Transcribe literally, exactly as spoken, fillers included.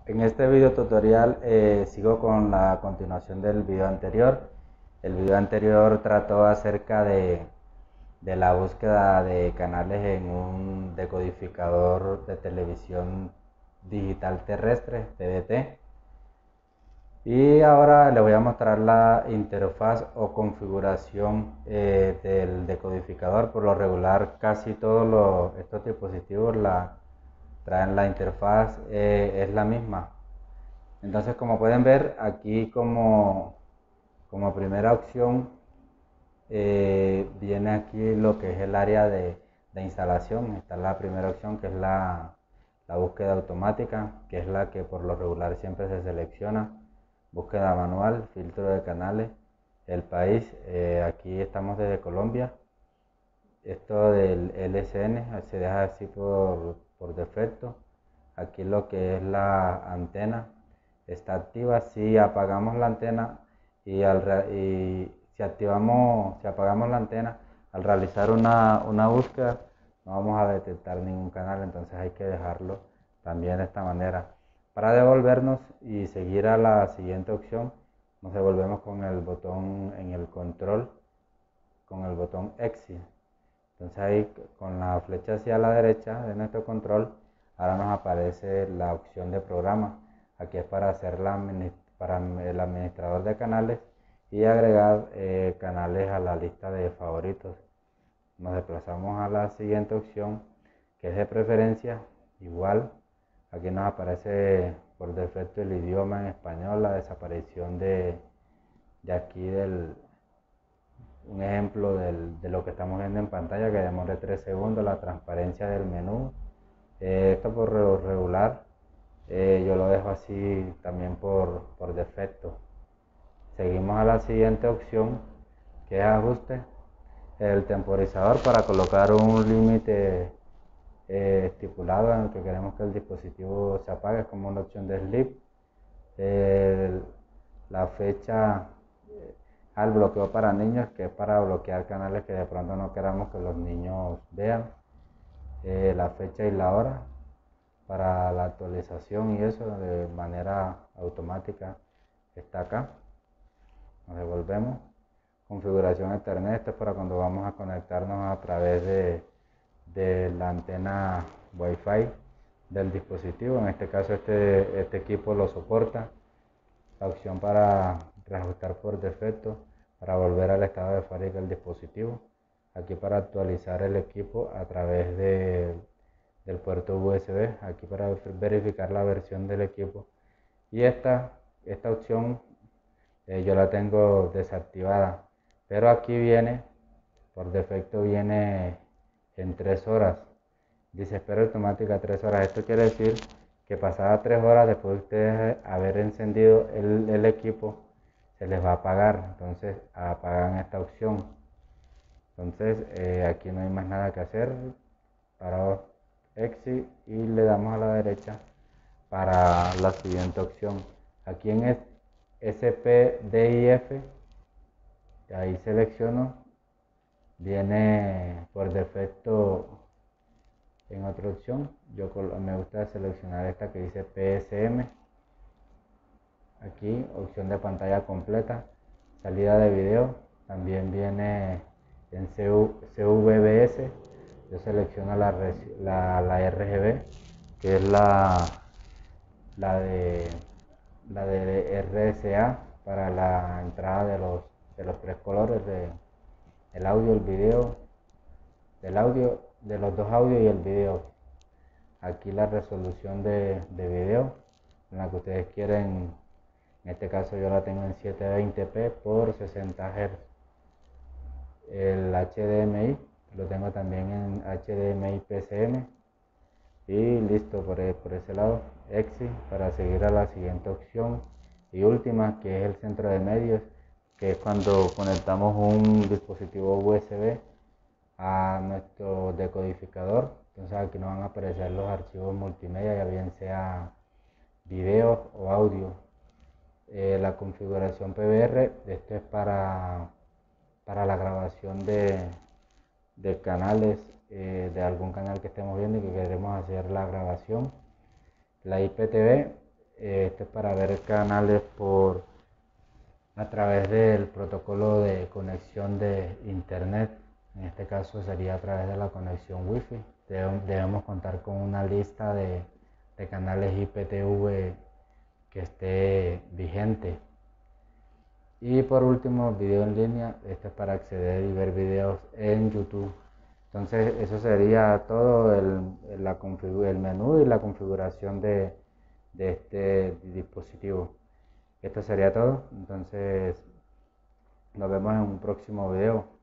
En este video tutorial eh, sigo con la continuación del video anterior. El video anterior trató acerca de, de la búsqueda de canales en un decodificador de televisión digital terrestre, T D T. Y ahora les voy a mostrar la interfaz o configuración eh, del decodificador. Por lo regular, casi todos los, estos dispositivos la, traen la interfaz, eh, es la misma. Entonces, como pueden ver, aquí como, como primera opción eh, viene aquí lo que es el área de, de instalación. Está la primera opción, que es la, la búsqueda automática, que es la que por lo regular siempre se selecciona. Búsqueda manual, filtro de canales, el país. Eh, aquí estamos desde Colombia. Esto del L S N se deja así por, por defecto. Aquí lo que es la antena está activa. Si apagamos la antena y, al, y si activamos, si apagamos la antena, al realizar una, una búsqueda no vamos a detectar ningún canal, entonces hay que dejarlo también de esta manera. Para devolvernos y seguir a la siguiente opción, nos devolvemos con el botón en el control, con el botón Exit. Entonces ahí con la flecha hacia la derecha de nuestro control, ahora nos aparece la opción de programa. Aquí es para hacer la, para el administrador de canales y agregar eh, canales a la lista de favoritos. Nos desplazamos a la siguiente opción, que es de preferencia. Igual aquí nos aparece por defecto el idioma en español, la desaparición de, de aquí del un ejemplo del, de lo que estamos viendo en pantalla, que demore tres segundos, la transparencia del menú. Eh, esto por regular eh, yo lo dejo así también por, por defecto. Seguimos a la siguiente opción, que es ajuste. El temporizador, para colocar un límite eh, estipulado en el que queremos que el dispositivo se apague, es como una opción de sleep. Eh, la fecha al bloqueo para niños, que es para bloquear canales que de pronto no queramos que los niños vean. Eh, la fecha y la hora para la actualización y eso de manera automática está acá. Nos devolvemos. Configuración Ethernet, esto es para cuando vamos a conectarnos a través de, de la antena Wi-Fi del dispositivo. En este caso este, este equipo lo soporta. La opción para reajustar por defecto, para volver al estado de fábrica del dispositivo. Aquí para actualizar el equipo a través de, del puerto U S B, aquí para verificar la versión del equipo. Y esta, esta opción eh, yo la tengo desactivada, pero aquí viene, por defecto viene en tres horas. Dice espera automática tres horas. Esto quiere decir que pasadas tres horas después de ustedes haber encendido el, el equipo, se les va a apagar. Entonces apagan esta opción. Entonces eh, aquí no hay más nada que hacer. Para Exit y le damos a la derecha para la siguiente opción. Aquí en S P D I F, ahí selecciono, viene por defecto en otra opción. Yo me gusta seleccionar esta que dice P S M. Aquí opción de pantalla completa, salida de video, también viene en C V B S. Yo selecciono la, la, la R G B, que es la, la de la de R S A, para la entrada de los, de los tres colores de el audio, el video, del audio, de los dos audios y el video. Aquí la resolución de, de video en la que ustedes quieren. En este caso yo la tengo en setecientos veinte p por sesenta hertz. El H D M I lo tengo también en H D M I P C M. Y listo por, por ese lado. Exit para seguir a la siguiente opción y última, que es el centro de medios, que es cuando conectamos un dispositivo U S B a nuestro decodificador. Entonces aquí nos van a aparecer los archivos multimedia, ya bien sea video o audio. Eh, la configuración P V R, esto es para, para la grabación de, de canales, eh, de algún canal que estemos viendo y que queremos hacer la grabación. La I P T V Eh, Este es para ver canales por a través del protocolo de conexión de internet. En este caso sería a través de la conexión Wi-Fi. Debemos contar con una lista de, de canales I P T V que esté vigente. Y por último, video en línea. Este es para acceder y ver videos en YouTube. Entonces eso sería todo el, la el menú y la configuración de, de este dispositivo. Esto sería todo. Entonces nos vemos en un próximo video.